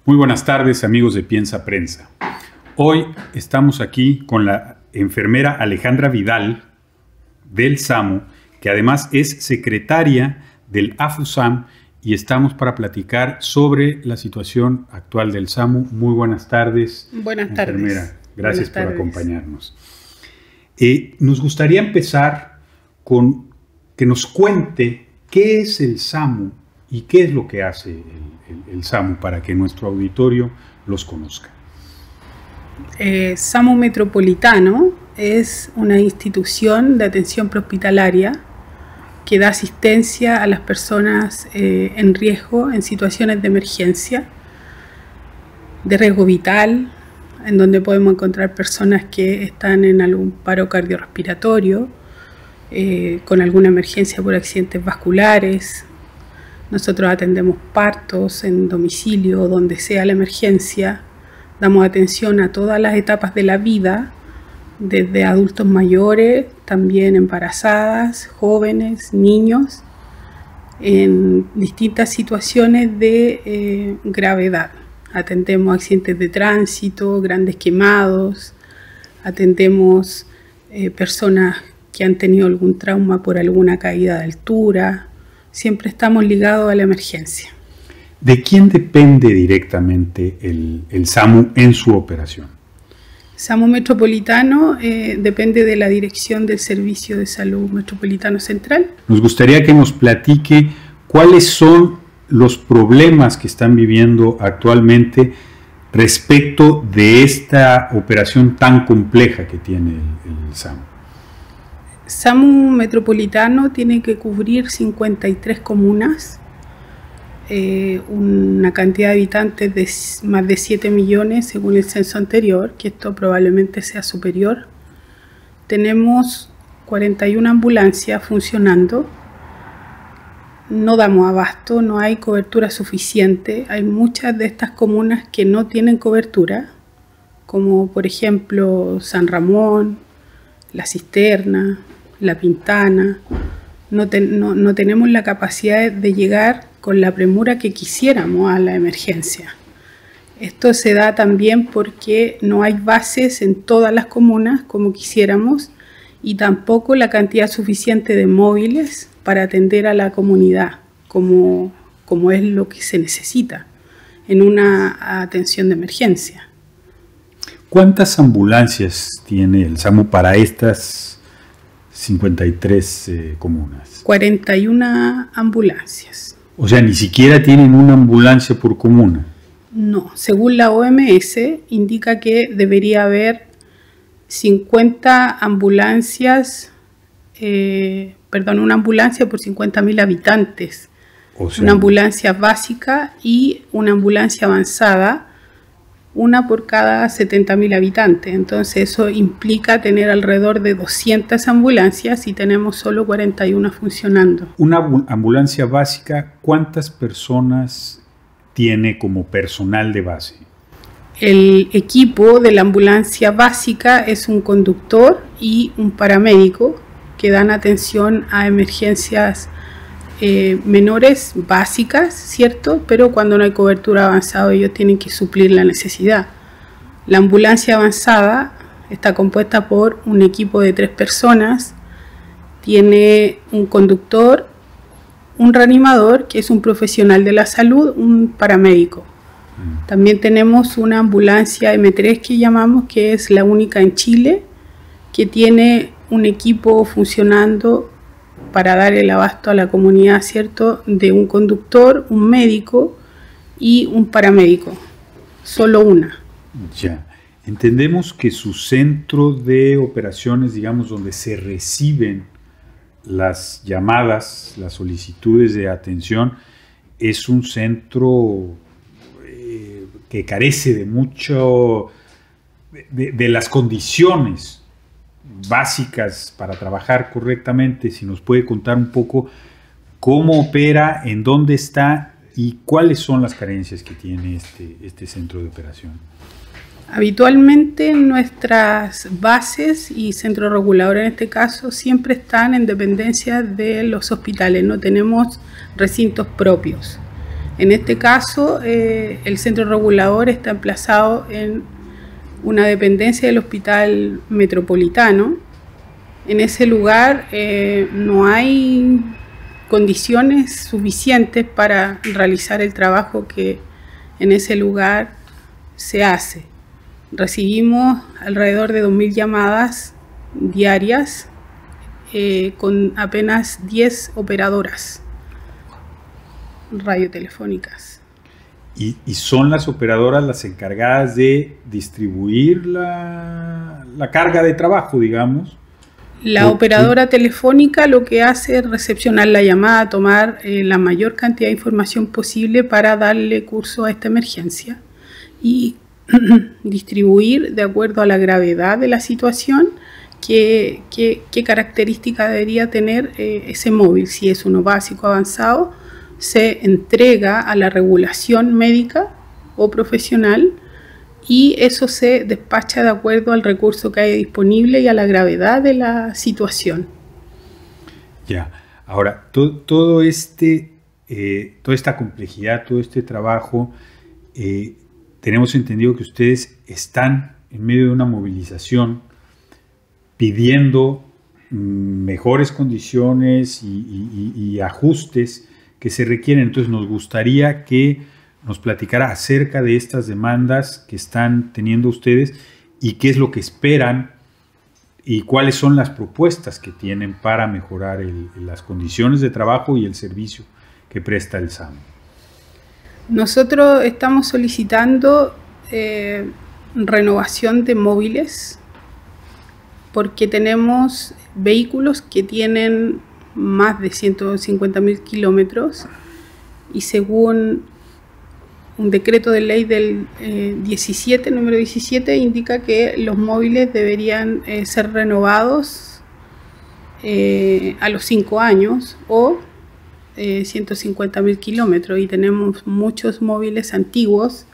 Muy buenas tardes, amigos de Piensa Prensa. Hoy estamos aquí con la enfermera Alejandra Vidal del SAMU, que además es secretaria del AFUSAM, y estamos para platicar sobre la situación actual del SAMU. Muy buenas tardes. Buenas tardes. Enfermera, gracias por acompañarnos. Nos gustaría empezar con que nos cuente qué es el SAMU y qué es lo que hace el SAMU para que nuestro auditorio los conozca. SAMU Metropolitano es una institución de atención prehospitalaria que da asistencia a las personas en riesgo, en situaciones de emergencia, de riesgo vital, en donde podemos encontrar personas que están en algún paro cardiorrespiratorio, con alguna emergencia por accidentes vasculares. Nosotros atendemos partos en domicilio, donde sea la emergencia. Damos atención a todas las etapas de la vida, desde adultos mayores, también embarazadas, jóvenes, niños, en distintas situaciones de gravedad. Atendemos accidentes de tránsito, grandes quemados, atendemos personas que han tenido algún trauma por alguna caída de altura. Siempre estamos ligados a la emergencia. ¿De quién depende directamente el SAMU en su operación? SAMU Metropolitano depende de la Dirección del Servicio de Salud Metropolitano Central. Nos gustaría que nos platique cuáles son los problemas que están viviendo actualmente respecto de esta operación tan compleja que tiene el SAMU. SAMU Metropolitano tiene que cubrir 53 comunas, una cantidad de habitantes de más de 7 millones según el censo anterior, que esto probablemente sea superior. Tenemos 41 ambulancias funcionando. No damos abasto, no hay cobertura suficiente. Hay muchas de estas comunas que no tienen cobertura, como por ejemplo San Ramón, La Cisterna, La Pintana. No tenemos la capacidad de llegar con la premura que quisiéramos a la emergencia. Esto se da también porque no hay bases en todas las comunas como quisiéramos, y tampoco la cantidad suficiente de móviles para atender a la comunidad como es lo que se necesita en una atención de emergencia. ¿Cuántas ambulancias tiene el SAMU para estas 53 comunas? 41 ambulancias. O sea, ni siquiera tienen una ambulancia por comuna. No, según la OMS indica que debería haber 50 ambulancias, una ambulancia por 50.000 habitantes. O sea, una ambulancia básica y una ambulancia avanzada, una por cada 70.000 habitantes. Entonces eso implica tener alrededor de 200 ambulancias y tenemos solo 41 funcionando. Una ambulancia básica, ¿cuántas personas tiene como personal de base? El equipo de la ambulancia básica es un conductor y un paramédico que dan atención a emergencias menores, básicas, ¿cierto? Pero cuando no hay cobertura avanzada, ellos tienen que suplir la necesidad. La ambulancia avanzada está compuesta por un equipo de 3 personas, tiene un conductor, un reanimador, que es un profesional de la salud, un paramédico. También tenemos una ambulancia M3 que llamamos, que es la única en Chile, que tiene un equipo funcionando para dar el abasto a la comunidad, ¿cierto?, de un conductor, un médico y un paramédico. Solo una. Ya. Entendemos que su centro de operaciones, digamos, donde se reciben las llamadas, las solicitudes de atención, es un centro que carece de mucho, de las condiciones básicas para trabajar correctamente. Si nos puede contar un poco cómo opera, en dónde está y cuáles son las carencias que tiene este centro de operación. Habitualmente nuestras bases y centros reguladores en este caso siempre están en dependencia de los hospitales, no tenemos recintos propios. En este caso, el centro regulador está emplazado en una dependencia del Hospital Metropolitano. En ese lugar no hay condiciones suficientes para realizar el trabajo que en ese lugar se hace. Recibimos alrededor de 2.000 llamadas diarias con apenas 10 operadoras radiotelefónicas. ¿Y son las operadoras las encargadas de distribuir la carga de trabajo, digamos? La operadora telefónica lo que hace es recepcionar la llamada, tomar la mayor cantidad de información posible para darle curso a esta emergencia y distribuir de acuerdo a la gravedad de la situación qué característica debería tener ese móvil. Si es uno básico avanzado, se entrega a la regulación médica o profesional y eso se despacha de acuerdo al recurso que hay disponible y a la gravedad de la situación. Ya, ahora, toda esta complejidad, todo este trabajo, tenemos entendido que ustedes están en medio de una movilización pidiendo mejores condiciones y ajustes que se requieren. Entonces nos gustaría que nos platicara acerca de estas demandas que están teniendo ustedes y qué es lo que esperan y cuáles son las propuestas que tienen para mejorar las condiciones de trabajo y el servicio que presta el SAMU. Nosotros estamos solicitando renovación de móviles porque tenemos vehículos que tienen más de 150.000 kilómetros y según un decreto de ley del número 17 indica que los móviles deberían ser renovados a los 5 años o 150.000 kilómetros y tenemos muchos móviles antiguos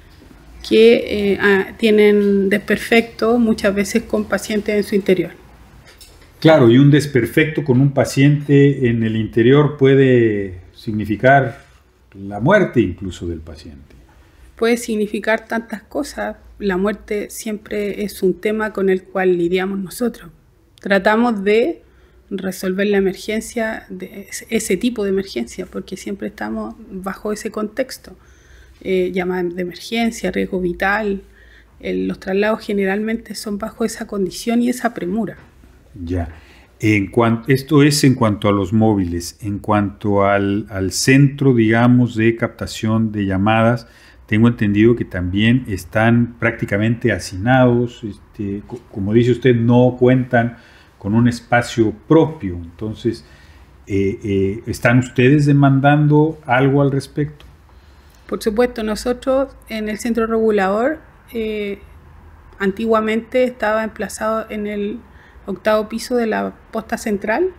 que tienen desperfecto muchas veces con pacientes en su interior. Claro, y un desperfecto con un paciente en el interior puede significar la muerte incluso del paciente. Puede significar tantas cosas. La muerte siempre es un tema con el cual lidiamos nosotros. Tratamos de resolver la emergencia, ese tipo de emergencia, porque siempre estamos bajo ese contexto. Llamadas de emergencia, riesgo vital. Los traslados generalmente son bajo esa condición y esa premura. Ya. Esto es en cuanto a los móviles. En cuanto al centro, digamos, de captación de llamadas, tengo entendido que también están prácticamente hacinados. Como dice usted, no cuentan con un espacio propio. Entonces, ¿están ustedes demandando algo al respecto? Por supuesto, nosotros en el centro regulador antiguamente estaba emplazado en el 8º piso de la posta central.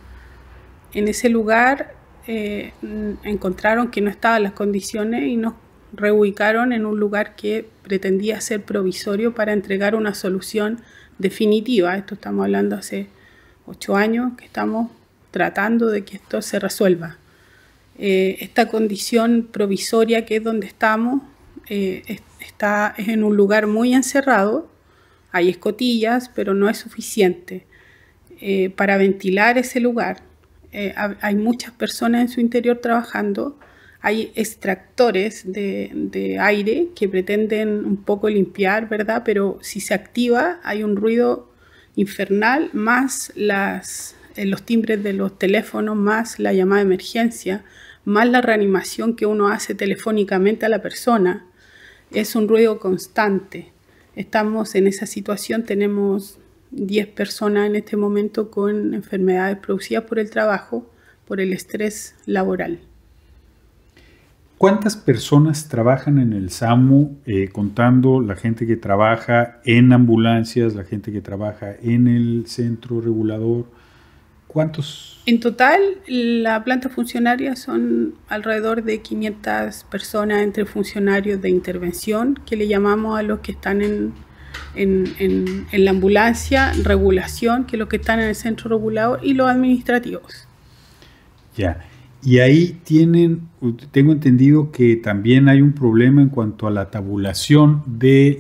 En ese lugar encontraron que no estaban las condiciones y nos reubicaron en un lugar que pretendía ser provisorio para entregar una solución definitiva. Esto estamos hablando hace 8 años que estamos tratando de que esto se resuelva. Esta condición provisoria que es donde estamos es en un lugar muy encerrado. Hay escotillas, pero no es suficiente para ventilar ese lugar. Hay muchas personas en su interior trabajando. Hay extractores de aire que pretenden un poco limpiar, ¿verdad? Pero si se activa hay un ruido infernal, más los timbres de los teléfonos, más la llamada de emergencia, más la reanimación que uno hace telefónicamente a la persona. Es un ruido constante. Estamos en esa situación, tenemos 10 personas en este momento con enfermedades producidas por el trabajo, por el estrés laboral. ¿Cuántas personas trabajan en el SAMU, contando la gente que trabaja en ambulancias, la gente que trabaja en el centro regulador? ¿Cuántos? En total, la planta funcionaria son alrededor de 500 personas entre funcionarios de intervención, que le llamamos a los que están en la ambulancia, regulación, que es los que están en el centro regulador, y los administrativos. Ya. Y ahí tengo entendido que también hay un problema en cuanto a la tabulación de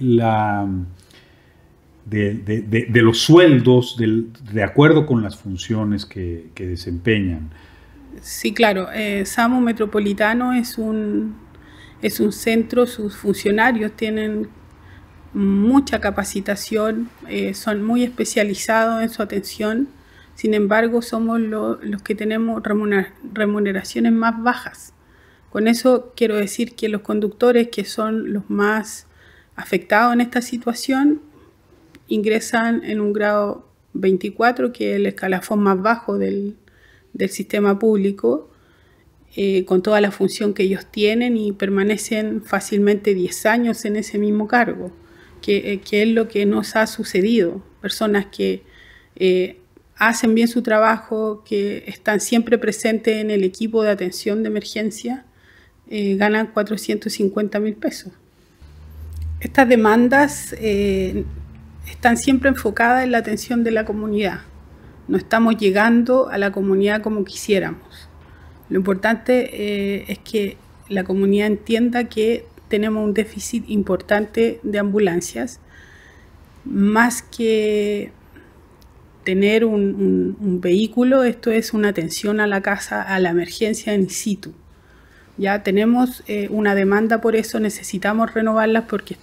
los sueldos de acuerdo con las funciones que desempeñan. Sí, claro. SAMU Metropolitano es un centro, sus funcionarios tienen mucha capacitación, son muy especializados en su atención. Sin embargo, somos los que tenemos remuneraciones más bajas. Con eso quiero decir que los conductores, que son los más afectados en esta situación, ingresan en un grado 24, que es el escalafón más bajo del sistema público, con toda la función que ellos tienen, y permanecen fácilmente 10 años en ese mismo cargo, que es lo que nos ha sucedido. Personas que hacen bien su trabajo, que están siempre presentes en el equipo de atención de emergencia, ganan 450.000 pesos. Estas demandas están siempre enfocadas en la atención de la comunidad. No estamos llegando a la comunidad como quisiéramos. Lo importante es que la comunidad entienda que tenemos un déficit importante de ambulancias. Más que tener un vehículo, esto es una atención a la casa, a la emergencia in situ. Ya tenemos una demanda, por eso necesitamos renovarlas, porque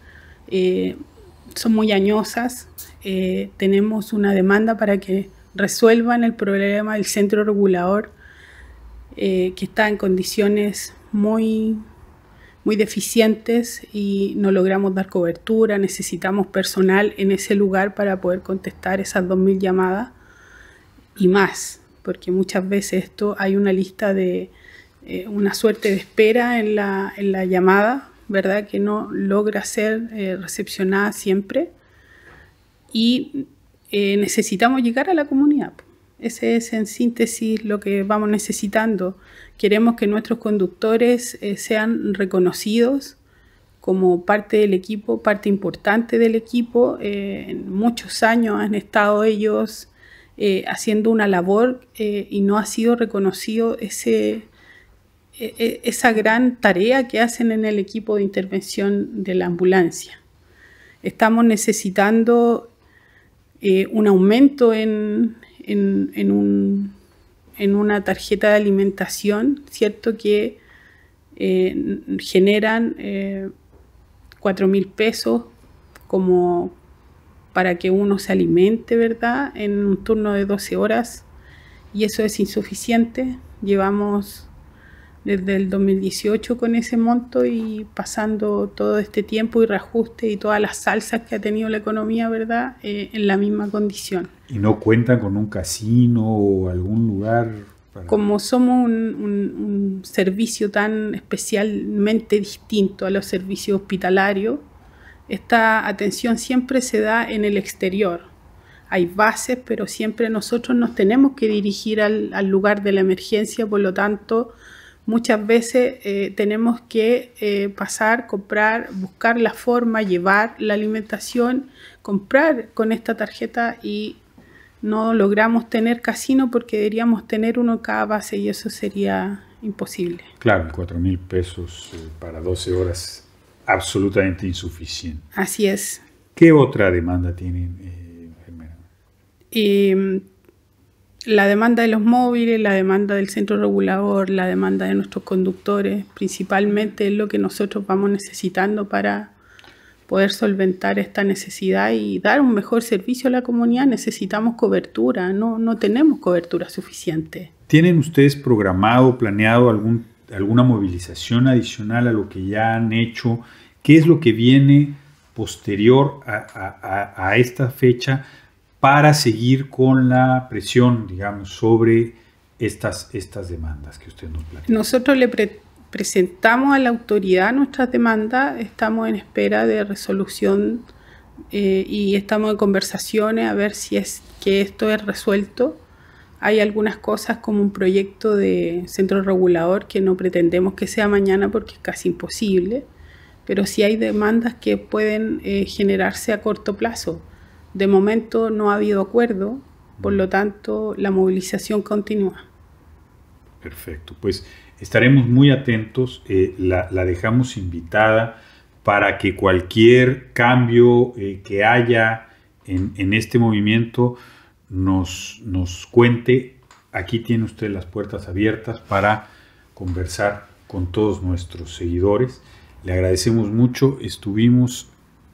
son muy añosas. Tenemos una demanda para que resuelvan el problema del centro regulador, que está en condiciones muy deficientes y no logramos dar cobertura. Necesitamos personal en ese lugar para poder contestar esas 2.000 llamadas y más, porque muchas veces hay una lista de una suerte de espera en la llamada, ¿verdad?, que no logra ser recepcionada siempre, y necesitamos llegar a la comunidad. Ese es, en síntesis, lo que vamos necesitando. Queremos que nuestros conductores sean reconocidos como parte del equipo, parte importante del equipo. En muchos años han estado ellos haciendo una labor y no ha sido reconocido esa gran tarea que hacen en el equipo de intervención de la ambulancia. Estamos necesitando un aumento en una tarjeta de alimentación, ¿cierto?, que generan 4.000 pesos como para que uno se alimente, ¿verdad?, en un turno de 12 horas, y eso es insuficiente. Llevamos desde el 2018 con ese monto, y pasando todo este tiempo y reajuste y todas las salsas que ha tenido la economía, ¿verdad?, en la misma condición. ¿Y no cuentan con un casino o algún lugar? Como somos un servicio tan especialmente distinto a los servicios hospitalarios, esta atención siempre se da en el exterior. Hay bases, pero siempre nosotros nos tenemos que dirigir al lugar de la emergencia. Por lo tanto, muchas veces tenemos que pasar, comprar, buscar la forma, llevar la alimentación, comprar con esta tarjeta, y no logramos tener casino porque deberíamos tener uno en cada base, y eso sería imposible. Claro, 4.000 pesos para 12 horas, absolutamente insuficiente. Así es. ¿Qué otra demanda tienen, enfermera? La demanda de los móviles, la demanda del centro regulador, la demanda de nuestros conductores, principalmente es lo que nosotros vamos necesitando para poder solventar esta necesidad y dar un mejor servicio a la comunidad. Necesitamos cobertura, no tenemos cobertura suficiente. ¿Tienen ustedes programado, planeado alguna movilización adicional a lo que ya han hecho? ¿Qué es lo que viene posterior a esta fecha para seguir con la presión, digamos, sobre estas demandas que usted nos plantea? Nosotros le presentamos a la autoridad nuestras demandas, estamos en espera de resolución y estamos en conversaciones a ver si es que esto es resuelto. Hay algunas cosas como un proyecto de centro regulador que no pretendemos que sea mañana porque es casi imposible, pero sí hay demandas que pueden generarse a corto plazo. De momento no ha habido acuerdo, por lo tanto la movilización continúa. Perfecto, pues estaremos muy atentos, la dejamos invitada para que cualquier cambio que haya en este movimiento nos cuente. Aquí tiene usted las puertas abiertas para conversar con todos nuestros seguidores. Le agradecemos mucho, estuvimos,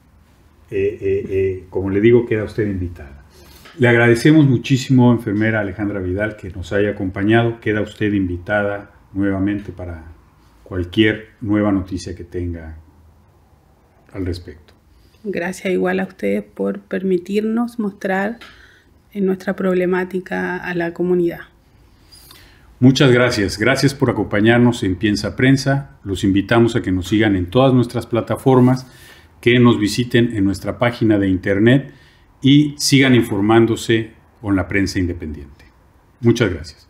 como le digo, queda usted invitada. Le agradecemos muchísimo, enfermera Alejandra Vidal, que nos haya acompañado. Queda usted invitada nuevamente para cualquier nueva noticia que tenga al respecto. Gracias igual a ustedes por permitirnos mostrar nuestra problemática a la comunidad. Muchas gracias. Gracias por acompañarnos en Piensa Prensa. Los invitamos a que nos sigan en todas nuestras plataformas, que nos visiten en nuestra página de internet y sigan informándose con la prensa independiente. Muchas gracias.